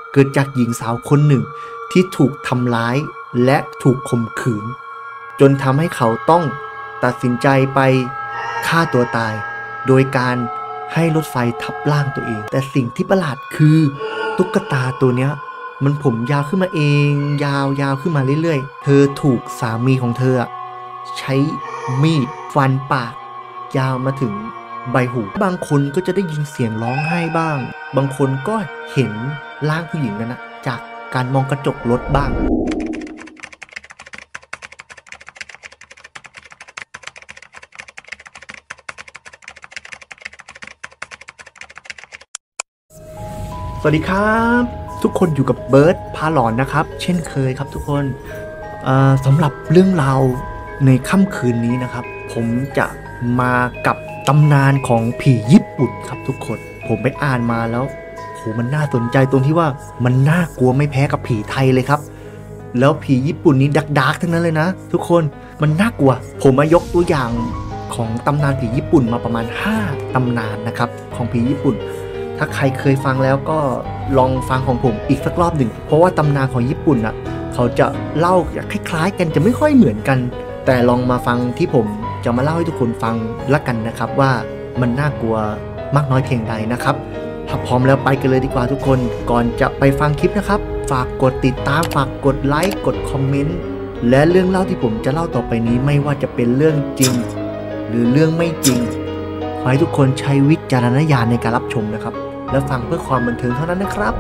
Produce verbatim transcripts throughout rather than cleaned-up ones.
เกิดจากหญิงสาวคนหนึ่งที่ถูกทำร้ายและถูกข่มขืนจนทำให้เขาต้องตัดสินใจไปฆ่าตัวตายโดยการให้รถไฟทับร่างตัวเองแต่สิ่งที่ประหลาดคือตุ๊กตาตัวเนี้ยมันผมยาวขึ้นมาเองยาวยาวขึ้นมาเรื่อยๆเธอถูกสามีของเธอใช้มีดฟันปากยาวมาถึงใบหูบางคนก็จะได้ยินเสียงร้องไห้บ้างบางคนก็เห็นร่างผู้หญิงนั้นนะจากการมองกระจกรถบ้างสวัสดีครับทุกคนอยู่กับเบิร์ดพาหลอนนะครับเช่นเคยครับทุกคนสำหรับเรื่องราวในค่ำคืนนี้นะครับผมจะมากับตำนานของผีญี่ปุ่นครับทุกคนผมไปอ่านมาแล้วโหมันน่าสนใจตรงที่ว่ามันน่ากลัวไม่แพ้กับผีไทยเลยครับแล้วผีญี่ปุ่นนี้ดักดักทั้งนั้นเลยนะทุกคนมันน่ากลัวผมมายกตัวอย่างของตำนานผีญี่ปุ่นมาประมาณห้าตำนานนะครับของผีญี่ปุ่นถ้าใครเคยฟังแล้วก็ลองฟังของผมอีกสักรอบหนึ่งเพราะว่าตำนานของญี่ปุ่นอ่ะเขาจะเล่าคล้ายๆกันจะไม่ค่อยเหมือนกันแต่ลองมาฟังที่ผมจะมาเล่าให้ทุกคนฟังละกันนะครับว่ามันน่ากลัวมากน้อยเพียงใดนะครับถ้าพร้อมแล้วไปกันเลยดีกว่าทุกคนก่อนจะไปฟังคลิปนะครับฝากกดติดตามฝากกดไลค์กดคอมเมนต์และเรื่องเล่าที่ผมจะเล่าต่อไปนี้ไม่ว่าจะเป็นเรื่องจริงหรือเรื่องไม่จริงขอให้ทุกคนใช้วิจารณญาณในการรับชมนะครับและฟังเพื่อความบันเทิงเท่านั้นนะครับ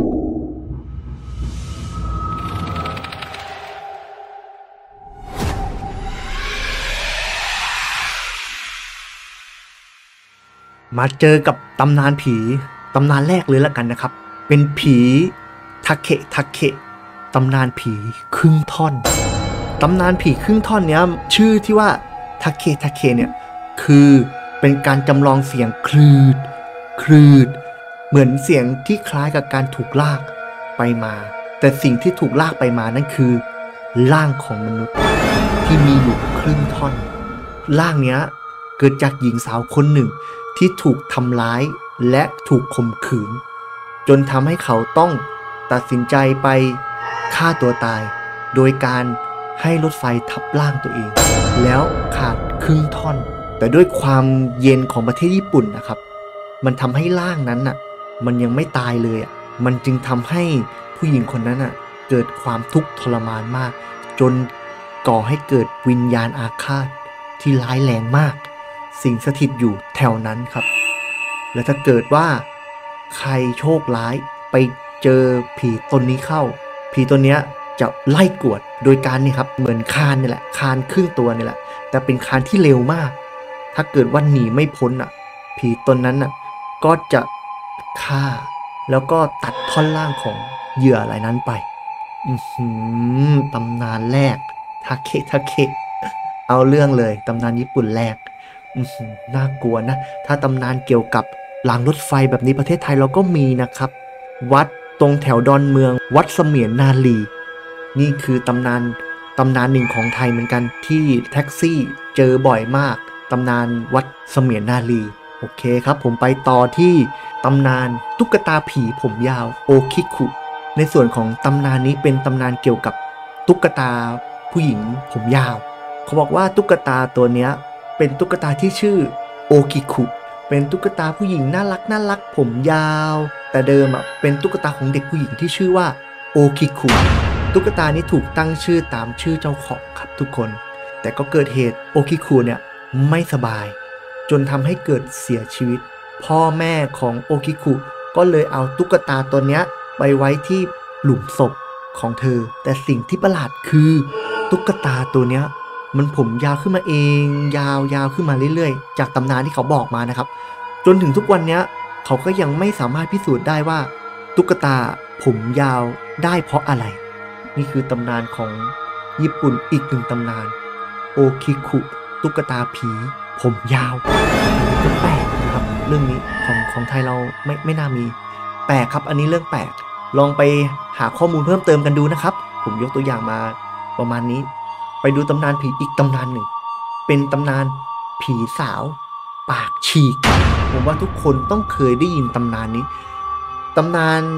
มาเจอกับตำนานผีตำนานแรกเลยละกันนะครับเป็นผีทาเคะทาเคะตำนานผีครึ่งท่อนตำนานผีครึ่งท่อนเนี้ยชื่อที่ว่าทาเคะทาเคะเนี่ยคือเป็นการจำลองเสียงคลืดคลืดเหมือนเสียงที่คล้ายกับการถูกลากไปมาแต่สิ่งที่ถูกลากไปมานั่นคือร่างของมนุษย์ที่มีอยู่ครึ่งท่อนร่างเนี้ยเกิดจากหญิงสาวคนหนึ่งที่ถูกทำร้ายและถูกข่มขืนจนทำให้เขาต้องตัดสินใจไปฆ่าตัวตายโดยการให้รถไฟทับร่างตัวเองแล้วขาดครึ่งท่อนแต่ด้วยความเย็นของประเทศญี่ปุ่นนะครับมันทำให้ร่างนั้นน่ะมันยังไม่ตายเลยอ่ะมันจึงทำให้ผู้หญิงคนนั้นอ่ะเกิดความทุกข์ทรมานมากจนก่อให้เกิดวิญญาณอาฆาตที่ร้ายแรงมากสิ่งสถิตอยู่แถวนั้นครับและถ้าเกิดว่าใครโชคร้ายไปเจอผีตนนี้เข้าผีตัวเนี้ยจะไล่กวดโดยการนี่ครับเหมือนคานนี่แหละคานครึ่งตัวนี่แหละแต่เป็นคานที่เร็วมากถ้าเกิดว่าหนีไม่พ้นอ่ะผีตนนั้นอ่ะก็จะฆ่าแล้วก็ตัดท่อนล่างของเหยื่ออะไรนั้นไปอือหือตำนานแรกทาเคะทาเคะเอาเรื่องเลยตำนานญี่ปุ่นแรกอือหือน่ากลัวนะถ้าตำนานเกี่ยวกับรางรถไฟแบบนี้ประเทศไทยเราก็มีนะครับวัดตรงแถวดอนเมืองวัดเสมียนนาลีนี่คือตำนานตำนานหนึ่งของไทยเหมือนกันที่แท็กซี่เจอบ่อยมากตำนานวัดเสมียนนาลีโอเคครับผมไปต่อที่ตำนานตุ๊กตาผีผมยาวโอคิคุในส่วนของตำนานนี้เป็นตำนานเกี่ยวกับตุ๊กตาผู้หญิงผมยาวเขาบอกว่าตุ๊กตาตัวเนี้ยเป็นตุ๊กตาที่ชื่อโอคิคุเป็นตุ๊กตาผู้หญิงน่ารักน่ารักผมยาวแต่เดิมอ่ะเป็นตุ๊กตาของเด็กผู้หญิงที่ชื่อว่าโอคิคุตุ๊กตานี้ถูกตั้งชื่อตามชื่อเจ้าของครับทุกคนแต่ก็เกิดเหตุโอคิคุเนี่ยไม่สบายจนทำให้เกิดเสียชีวิตพ่อแม่ของโอคิคุก็เลยเอาตุ๊กตาตัวเนี้ยไปไว้ที่หลุมศพของเธอแต่สิ่งที่ประหลาดคือตุ๊กตาตัวเนี้ยมันผมยาวขึ้นมาเองยาวยาวขึ้นมาเรื่อยๆจากตำนานที่เขาบอกมานะครับจนถึงทุกวันนี้เขาก็ยังไม่สามารถพิสูจน์ได้ว่าตุ๊กตาผมยาวได้เพราะอะไรนี่คือตำนานของญี่ปุ่นอีกหนึ่งตำนานโอคิคุตุ๊กตาผีผมยาวก็แปลกนะครับเรื่องนี้ของของไทยเราไม่ไม่น่ามีแปลกครับอันนี้เรื่องแปลกลองไปหาข้อมูลเพิ่มเติมกันดูนะครับผมยกตัวอย่างมาประมาณนี้ไปดูตำนานผีอีกตำนานหนึ่งเป็นตำนานผีสาวปากฉีกผมว่าทุกคนต้องเคยได้ยินตำนานนี้ตำนานผ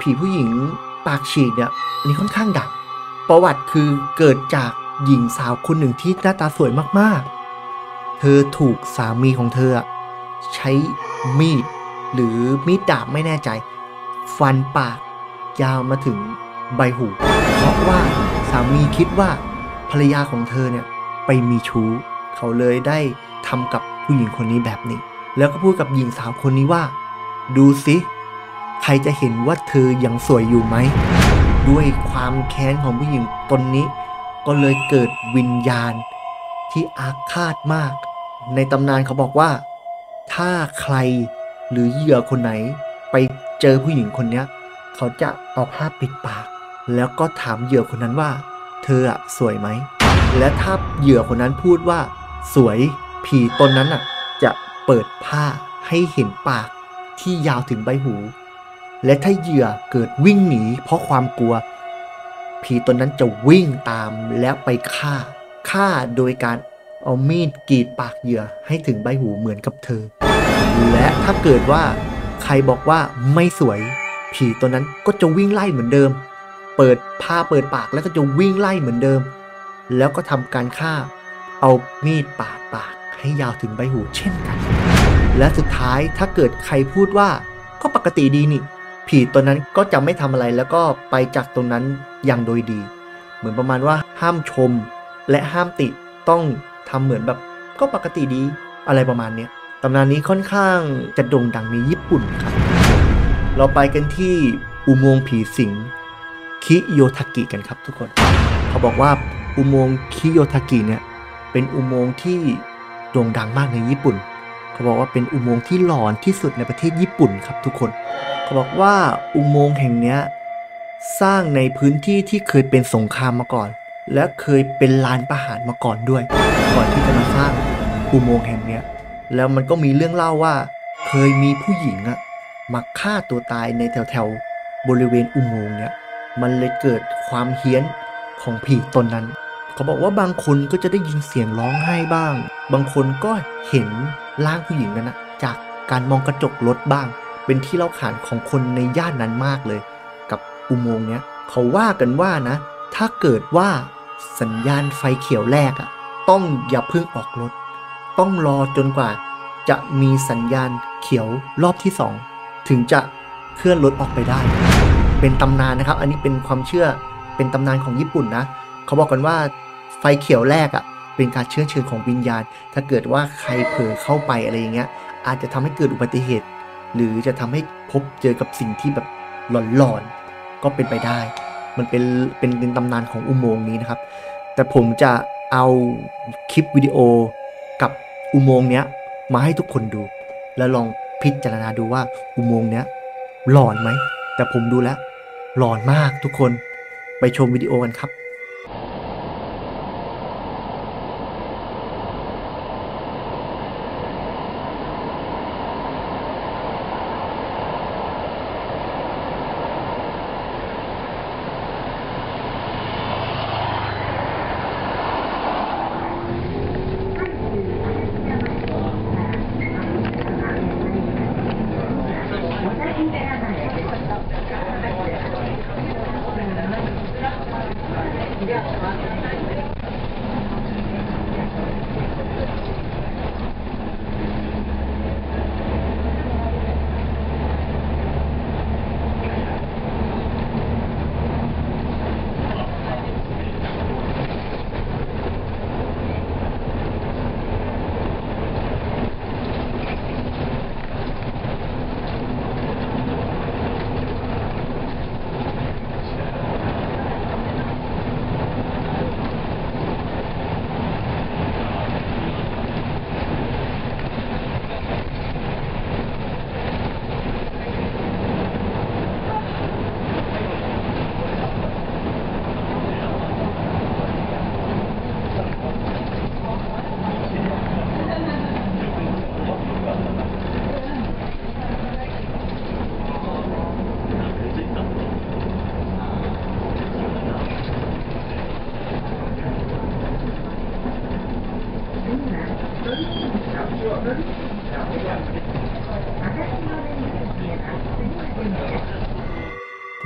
ผีผู้หญิงปากฉีกเนี่ยอันนี้ค่อนข้างดังประวัติคือเกิดจากหญิงสาวคนหนึ่งที่หน้าตาสวยมากๆเธอถูกสามีของเธอใช้มีดหรือมีดดาบไม่แน่ใจฟันปากยาวมาถึงใบหูเพราะว่าสามีคิดว่าภรรยาของเธอเนี่ยไปมีชู้เขาเลยได้ทำกับผู้หญิงคนนี้แบบนี้แล้วก็พูดกับหญิงสาวคนนี้ว่าดูสิใครจะเห็นว่าเธอยังสวยอยู่ไหมด้วยความแค้นของผู้หญิงตนนี้ก็เลยเกิดวิญญาณที่อาฆาตมากในตำนานเขาบอกว่าถ้าใครหรือเหยื่อคนไหนไปเจอผู้หญิงคนนี้เขาจะเอาผ้าปิดปากแล้วก็ถามเหยื่อคนนั้นว่าเธออะสวยไหมและถ้าเหยื่อคนนั้นพูดว่าสวยผีตนนั้นอ่ะจะเปิดผ้าให้เห็นปากที่ยาวถึงใบหูและถ้าเหยื่อเกิดวิ่งหนีเพราะความกลัวผีตนนั้นจะวิ่งตามแล้วไปฆ่าฆ่าโดยการเอามีดกรีดปากเหยื่อให้ถึงใบหูเหมือนกับเธอและถ้าเกิดว่าใครบอกว่าไม่สวยผีตนนั้นก็จะวิ่งไล่เหมือนเดิมเปิดผ้าเปิดปากแล้วก็จะวิ่งไล่เหมือนเดิมแล้วก็ทำการฆ่าเอามีดปาดปากให้ยาวถึงใบหูเช่นกันและสุดท้ายถ้าเกิดใครพูดว่าก็ปกติดีนี่ผีตัวนั้นก็จะไม่ทำอะไรแล้วก็ไปจากตรงนั้นอย่างโดยดีเหมือนประมาณว่าห้ามชมและห้ามติต้องทำเหมือนแบบก็ปกติดีอะไรประมาณนี้ตำนานนี้ค่อนข้างจะโด่งดังในญี่ปุ่นครับเราไปกันที่อุโมงค์ผีสิงคิโยทากิกันครับทุกคนเขาบอกว่าอุโมงค์คิโยทากิเนี่ยเป็นอุโมงค์ที่โด่งดังมากในญี่ปุ่นเขาบอกว่าเป็นอุโมงค์ที่หลอนที่สุดในประเทศญี่ปุ่นครับทุกคนเขาบอกว่าอุโมงค์แห่งนี้สร้างในพื้นที่ที่เคยเป็นสงครามมาก่อนและเคยเป็นลานประหารมาก่อนด้วยก่อนที่จะมาสร้างอุโมงค์แห่งนี้แล้วมันก็มีเรื่องเล่าว่าเคยมีผู้หญิงอะมาฆ่าตัวตายในแถวแถวบริเวณอุโมงค์เนี้ยมันเลยเกิดความเฮี้ยนของผีตนนั้นเขาบอกว่าบางคนก็จะได้ยินเสียงร้องไห้บ้างบางคนก็เห็นร่างผู้หญิงนั้นนะจากการมองกระจกรถบ้างเป็นที่เล่าขานของคนในย่านนั้นมากเลยกับอุโมงค์เนี้ยเขาว่ากันว่านะถ้าเกิดว่าสัญญาณไฟเขียวแรกอ่ะต้องอย่าเพิ่งออกรถต้องรอจนกว่าจะมีสัญญาณเขียวรอบที่สองถึงจะเคลื่อนรถออกไปได้เป็นตำนานนะครับอันนี้เป็นความเชื่อเป็นตำนานของญี่ปุ่นนะเขาบอกกันว่าไฟเขียวแรกอ่ะเป็นการเชื้อเชิญของวิญญาณถ้าเกิดว่าใครเผลอเข้าไปอะไรอย่างเงี้ยอาจจะทำให้เกิดอุบัติเหตุหรือจะทำให้พบเจอกับสิ่งที่แบบหลอนๆก็เป็นไปได้มันเป็นเป็นเป็นตำนานของอุโมงค์นี้นะครับแต่ผมจะเอาคลิปวิดีโอกับอุโมงค์เนี้ยมาให้ทุกคนดูแล้วลองพิจารณาดูว่าอุโมงค์เนี้ยหลอนไหมแต่ผมดูแล้วหลอนมากทุกคนไปชมวิดีโอกันครับเ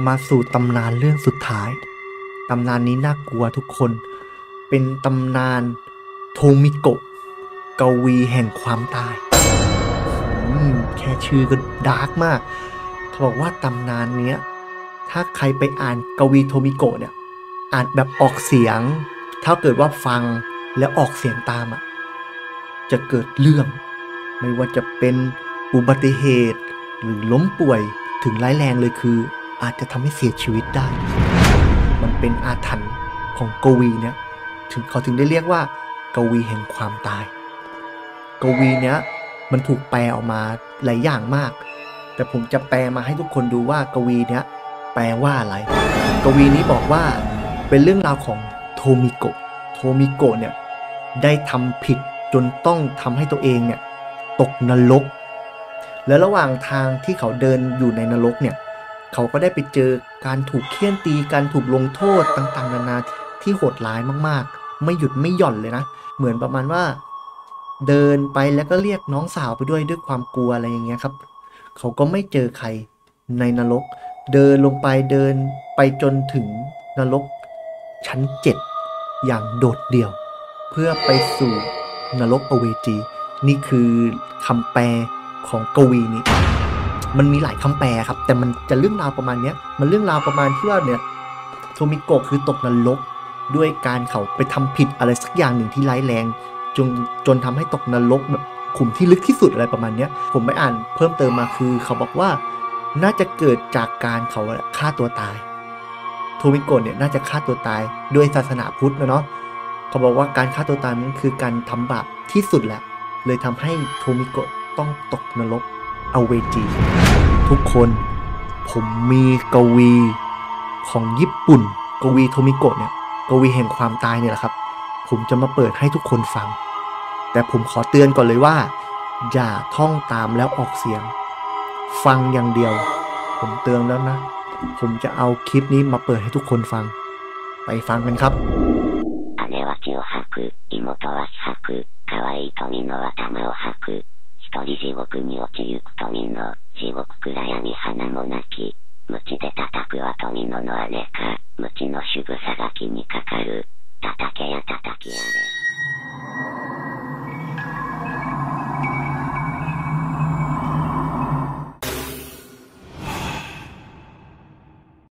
มาสู่ตำนานเรื่องสุดท้ายตำนานนี้น่ากลัวทุกคนเป็นตำนานโทมิโกะกวีแห่งความตายแค่ชื่อก็ดาร์กมากเขาบอกว่าตำนานเนี้ยถ้าใครไปอ่านกวีโทมิโกะเนี่ยอ่านแบบออกเสียงถ้าเกิดว่าฟังแล้วออกเสียงตามอ่ะจะเกิดเรื่องไม่ว่าจะเป็นอุบัติเหตุหรือล้มป่วยถึงร้ายแรงเลยคืออาจจะทำให้เสียชีวิตได้มันเป็นอาถรรพ์ของกวีเนี่ยถึงเขาถึงได้เรียกว่ากวีแห่งความตายกวีเนี้ยมันถูกแปลออกมาหลายอย่างมากแต่ผมจะแปลมาให้ทุกคนดูว่ากวีเนี้ยแปลว่าอะไรกวีนี้บอกว่าเป็นเรื่องราวของโทมิโกะโทมิโกะเนี่ยได้ทำผิดจนต้องทำให้ตัวเองเนี่ยตกนรกและระหว่างทางที่เขาเดินอยู่ในนรกเนี่ยเขาก็ได้ไปเจอการถูกเฆี่ยนตีการถูกลงโทษต่างๆนานาที่โหดร้ายมากๆไม่หยุดไม่หย่อนเลยนะเหมือนประมาณว่าเดินไปแล้วก็เรียกน้องสาวไปด้วยด้วยความกลัวอะไรอย่างเงี้ยครับเขาก็ไม่เจอใครในนรกเดินลงไปเดินไปจนถึงนรกชั้นเจ็ดอย่างโดดเดี่ยวเพื่อไปสู่นรกอเวจีนี่คือคำแปลของกวีนี้มันมีหลายคำแปลครับแต่มันจะเรื่องราวประมาณนี้มันเรื่องราวประมาณที่ว่าเนี่ยโทมิโกะคือตกนรกด้วยการเขาไปทำผิดอะไรสักอย่างหนึ่งที่ร้ายแรงจนจนทำให้ตกนรกแบบขุมที่ลึกที่สุดอะไรประมาณนี้ผมไปอ่านเพิ่มเติมมาคือเขาบอกว่าน่าจะเกิดจากการเขาฆ่าตัวตายโทมิโกะเนี่ยน่าจะฆ่าตัวตายด้วยศาสนาพุทธนะเนาะเขาบอกว่าการฆ่าตัวตายนั้นคือการทำบาปที่สุดแหละเลยทำให้โทมิโกะต้องตกนรกอเวจีทุกคนผมมีกวีของญี่ปุ่นกวีโทมิโกะเนี่ยกวีแห่งความตายเนี่ยแหละครับผมจะมาเปิดให้ทุกคนฟังแต่ผมขอเตือนก่อนเลยว่าอย่าท่องตามแล้วออกเสียงฟังอย่างเดียวผมเตือนแล้วนะผมจะเอาคลิปนี้มาเปิดให้ทุกคนฟังไปฟังกันครับ姉は血を吐く、妹は気吐く、可愛い富の頭を吐く。一人地獄に落ちゆく富の、地獄暗闇花もなき。鞭で叩くは富のの姉か、鞭の仕草が気にかかる。